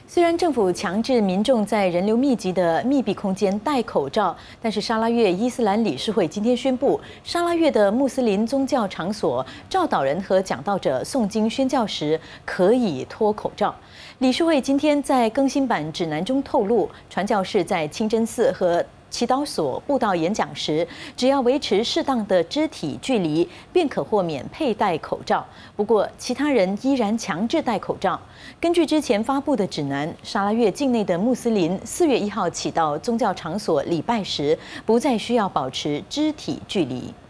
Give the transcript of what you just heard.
虽然政府强制民众在人流密集的密闭空间戴口罩，但是沙拉越伊斯兰理事会今天宣布，沙拉越的穆斯林宗教场所教导人和讲道者诵经宣教时可以脱口罩。理事会今天在更新版指南中透露，传教士在清真寺和祈祷所布道演讲时，只要维持适当的肢体距离，便可豁免佩戴口罩。不过，其他人依然强制戴口罩。根据之前发布的指南，沙拉越境内的穆斯林4月1号起到宗教场所礼拜时，不再需要保持肢体距离。